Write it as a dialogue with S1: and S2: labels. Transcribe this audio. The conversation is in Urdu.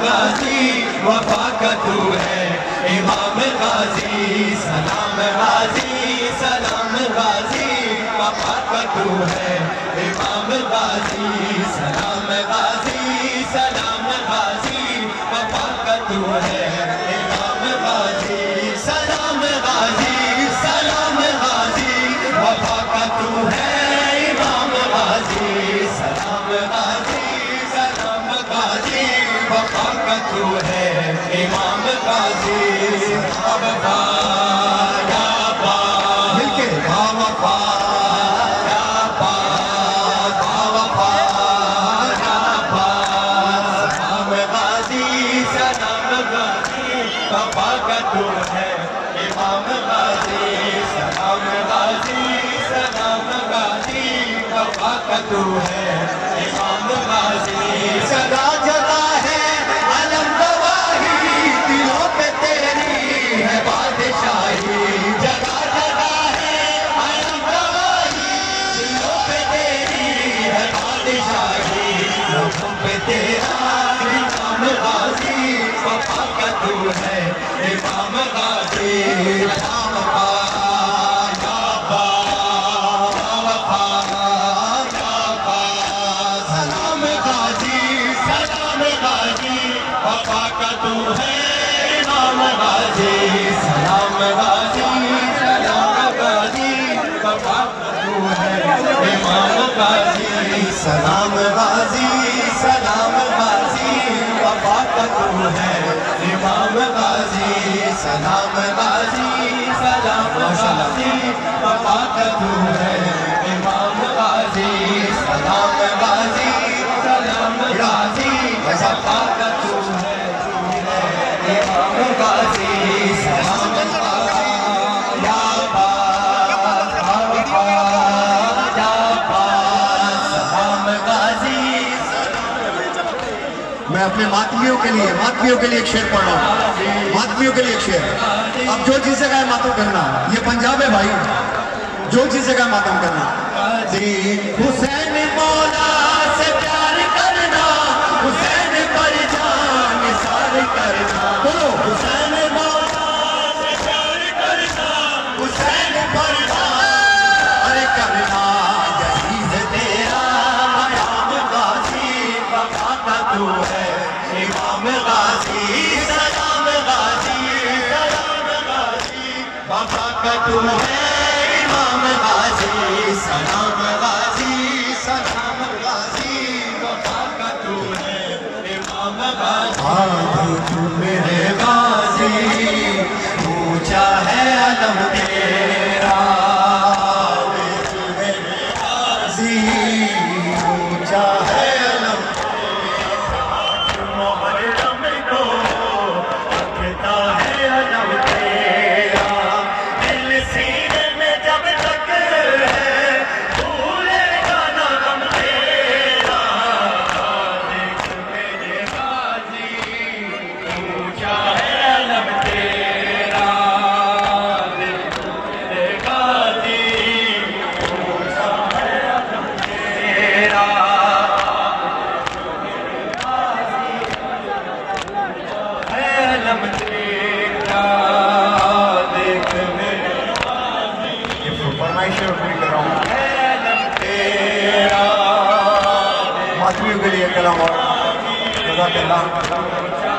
S1: غازی وفا کا تو ہے امام غازی سلام غازی سلام غازی وفا کا تو ہے امام غازی سلام غازی سلام غازی وفا کا تو ہے امام غازی سلام غازی سلام غازی وفا کا تو ہے امام غازی سلام غازی سلام غازی وفا کا تو ہے امام غازی وفا یا با مل کے با وفا یا با با وفا یا با سلام غازی سلام غازی وفا کا تو ہے امام غازی سلام غازی سلام غازی وفا کا تو ہے امام غازی سدا جگہ ہے علم گواہی دلوں پہ تیری ہے بادشاہی جگہ جگہ ہے علم گواہی دلوں پہ تیری ہے بادشاہی لبوں پہ تیرا امام غازی وفا کا تو ہے امام غازی سلام وفا یا با وفا یا با سلام غازی سلام غازی وفا کا تو ہے امام غازی سلام غازی سلام غازی وفا کا تو ہے امام غازی سلام غازی سلام غازی وفا کا تو ہے امام غازی سلام غازی سلام غازی وفا کا تو ہے امام غازی سلام غازی سلام غازی وفا کا تو ہے امام غازی سلام غازی یا با وفا یا با سلام غازی
S2: میں اپنے ماتمیوں کے لیے ایک شعر پڑھ رہا ہوں ماتمیوں کے لیے ایک شعر اب جو چیزیں کا ماتم کرنا یہ پنجاب ہے بھائی جو چیزیں کا ماتم کرنا
S1: حسین مولا سے پیار کرنا حسین پر جان نثار کرنا
S2: بولو
S1: حسین مولا سے پیار کرنا حسین پر جان
S2: ارے کرنا
S1: یہی ہے تیرا امام غازی وفا کا تو ہے امام غازی سلام غازی سلام غازی وفا کا تو ہے امام غازی سلام غازی سلام غازی وفا کا تو ہے امام غازی آدھی تو میرے غازی اونچا ہے علم تیرا آدھی تو میرے غازی اونچا ہے علم محرم کو رکھتا ہے علم تیرا دل سینے میں جب تک ہے بھولے گا نہ غم تیرا دیکھ میرے غازی اونچا ہے علم تیرا دیکھ میرے غازی اونچا ہے علم تیرا علم تیرا دیکھ میرے
S2: یہ فرمائش پوری کر رہا ہوں
S1: علم تیرا
S2: ماتمیوں کے لیے کلام اور جزاک اللہ